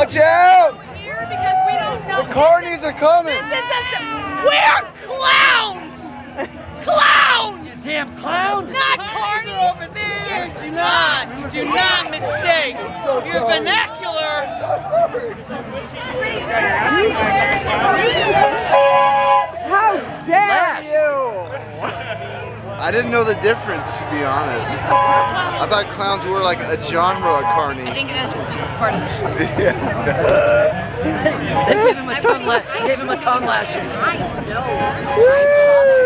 Watch out! Here because we don't know. The Carnies are coming! We're clowns! Clowns! Damn clowns! Not Carnies! Over there! Do not mistake your vernacular! How dare you! I didn't know the difference, to be honest. I thought clowns were like a genre of Carney. I think that's just part of the show. They gave him a tongue lashing. I know.